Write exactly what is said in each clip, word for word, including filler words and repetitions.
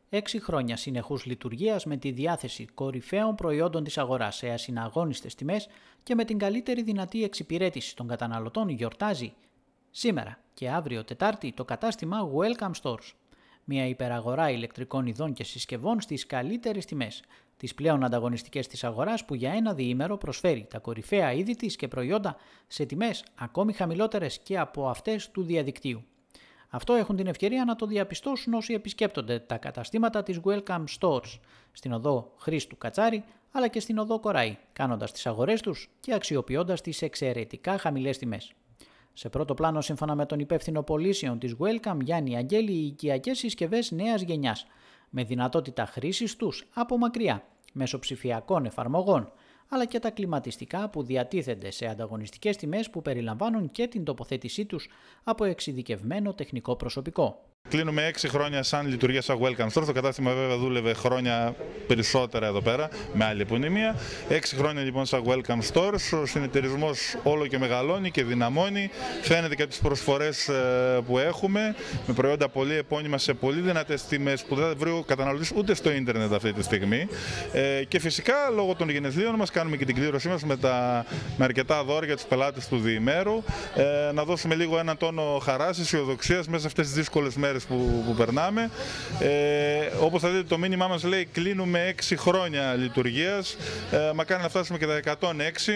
Έξι χρόνια συνεχούς λειτουργίας με τη διάθεση κορυφαίων προϊόντων της αγοράς σε ασυναγώνιστες τιμές και με την καλύτερη δυνατή εξυπηρέτηση των καταναλωτών γιορτάζει σήμερα και αύριο Τετάρτη το κατάστημα Welcome Stores. Μια υπεραγορά ηλεκτρικών ειδών και συσκευών στις καλύτερες τιμές, τις πλέον ανταγωνιστικές της αγοράς που για ένα διήμερο προσφέρει τα κορυφαία είδη της και προϊόντα σε τιμές ακόμη χαμηλότερες και από αυτές του διαδικτύου. Αυτό έχουν την ευκαιρία να το διαπιστώσουν όσοι επισκέπτονται τα καταστήματα της Welcome Stores στην οδό Χρήστου Κατσάρη αλλά και στην οδό Κοράη, κάνοντας τις αγορές τους και αξιοποιώντας τις εξαιρετικά χαμηλές τιμές. Σε πρώτο πλάνο, σύμφωνα με τον υπεύθυνο πωλήσεων της Welcome, Γιάννη Αγγέλη, οι οικιακές συσκευές νέας γενιάς, με δυνατότητα χρήσης τους από μακριά, μέσω ψηφιακών εφαρμογών, αλλά και τα κλιματιστικά που διατίθενται σε ανταγωνιστικές τιμές που περιλαμβάνουν και την τοποθέτησή τους από εξειδικευμένο τεχνικό προσωπικό. Κλείνουμε έξι χρόνια σαν λειτουργία σαν Welcome Store. Το κατάστημα βέβαια δούλευε χρόνια περισσότερα εδώ πέρα με άλλη επωνυμία. Έξι χρόνια λοιπόν σαν Welcome Stores. Ο συνεταιρισμός όλο και μεγαλώνει και δυναμώνει. Φαίνεται και από τις προσφορές που έχουμε με προϊόντα πολύ επώνυμα σε πολύ δυνατές τιμές που δεν βρει ο καταναλωτής ούτε στο ίντερνετ αυτή τη στιγμή. Και φυσικά λόγω των γενεθλίων μας κάνουμε και την κλήρωσή μας με, τα, με αρκετά δώρα για τους πελάτες του διημέρου. Να δώσουμε λίγο έναν τόνο χαράς, αισιοδοξίας μέσα σε αυτές τις δύσκολες μέρες Που, που περνάμε. Ε, όπως θα δείτε, το μήνυμά μας λέει κλείνουμε έξι χρόνια λειτουργίας, ε, μακάρι να φτάσουμε και τα εκατόν έξι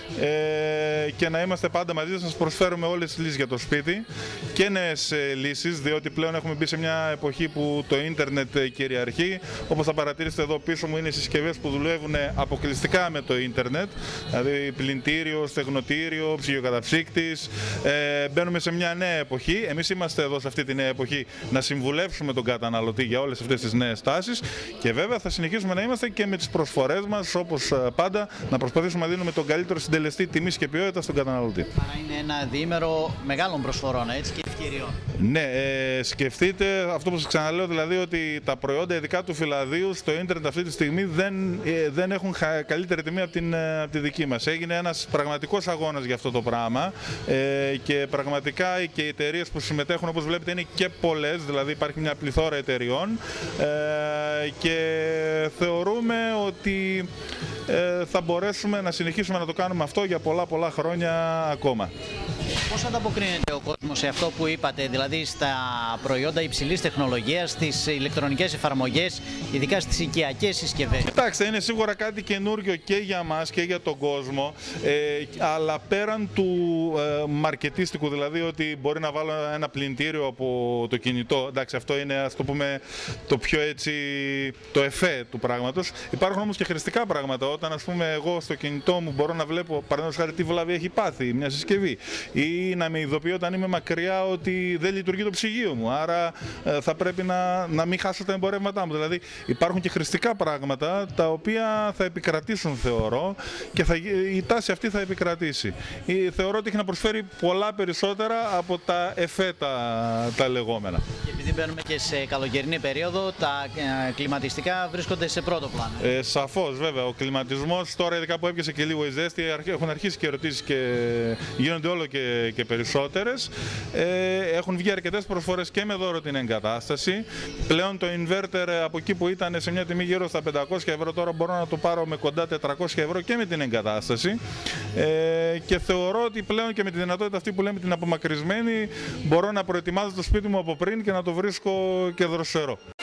ε, και να είμαστε πάντα μαζί σας, να σας προσφέρουμε όλες τις λύσεις για το σπίτι και νέες ε, λύσεις, διότι πλέον έχουμε μπει σε μια εποχή που το ίντερνετ ε, κυριαρχεί. Όπως θα παρατηρήσετε εδώ πίσω μου είναι οι συσκευές που δουλεύουν αποκλειστικά με το ίντερνετ, δηλαδή πλυντήριο, στεγνοτήριο, ψυγειοκαταψύκτης. Ε, μπαίνουμε σε μια νέα εποχή. Εμείς είμαστε εδώ σε αυτή τη νέα εποχή να συμβουλεύσουμε τον καταναλωτή για όλες αυτές τις νέες τάσεις και βέβαια θα συνεχίσουμε να είμαστε και με τις προσφορές μας, όπως πάντα, να προσπαθήσουμε να δίνουμε τον καλύτερο συντελεστή τιμής και ποιότητας στον καταναλωτή. Άρα είναι ένα διήμερο μεγάλων προσφορών, έτσι, και ευκαιριών. Ναι, ε, σκεφτείτε αυτό που σας ξαναλέω, δηλαδή ότι τα προϊόντα ειδικά του φυλαδίου στο ίντερνετ αυτή τη στιγμή δεν, ε, δεν έχουν καλύτερη τιμή από, την, από τη δική μας. Έγινε ένας πραγματικός αγώνας για αυτό το πράγμα ε, και πραγματικά και οι εταιρείες που συμμετέχουν, όπως βλέπετε, είναι και πολλές, δηλαδή υπάρχει μια πληθώρα εταιριών ε, και θεωρούμε ότι ε, θα μπορέσουμε να συνεχίσουμε να το κάνουμε αυτό για πολλά πολλά χρόνια ακόμα. Πώς ανταποκρίνεται ο κόσμος σε αυτό που είπατε, δηλαδή στα προϊόντα υψηλής τεχνολογίας, στις ηλεκτρονικές εφαρμογές, ειδικά στις οικιακές συσκευές? Κοιτάξτε, είναι σίγουρα κάτι καινούριο και για μας και για τον κόσμο, ε, αλλά πέραν του ε, μαρκετίστικου, δηλαδή ότι μπορεί να βάλω ένα πλυντήριο από το κινητό, εντάξει, αυτό είναι, ας το πούμε, το πιο έτσι, το εφέ του πράγματος. Υπάρχουν όμως και χρηστικά πράγματα, όταν ας πούμε εγώ στο κινητό μου μπορώ να βλέπω, παραδείγματος χάρη, τι βλάβη έχει πάθει μια συσκευή, ή να με ειδοποιεί όταν είμαι μακριά ότι δεν λειτουργεί το ψυγείο μου. Άρα ε, θα πρέπει να, να μην χάσω τα εμπορεύματά μου. Δηλαδή υπάρχουν και χρηστικά πράγματα τα οποία θα επικρατήσουν, θεωρώ, και θα, η τάση αυτή θα επικρατήσει. Η, θεωρώ ότι έχει να προσφέρει πολλά περισσότερα από τα εφέ τα, τα λεγόμενα. Και επειδή μπαίνουμε και σε καλοκαιρινή περίοδο, τα ε, κλιματιστικά βρίσκονται σε πρώτο πλάνο. Ε, σαφώς, βέβαια. Ο κλιματισμός τώρα, ειδικά που έπιασε και λίγο η ζέστη, έχουν αρχίσει και ερωτήσεις και γίνονται όλο και, και περισσότερες. Ε, έχουν βγει αρκετές προσφορές και με δώρο την εγκατάσταση. Πλέον το inverter από εκεί που ήταν σε μια τιμή γύρω στα πεντακόσια ευρώ, τώρα μπορώ να το πάρω με κοντά τετρακόσια ευρώ και με την εγκατάσταση. Ε, και θεωρώ ότι πλέον και με τη δυνατότητα αυτή που λέμε την απομακρυσμένη, μπορώ να προετοιμάζω το σπίτι μου από πριν και να το βρίσκω και δροσερό.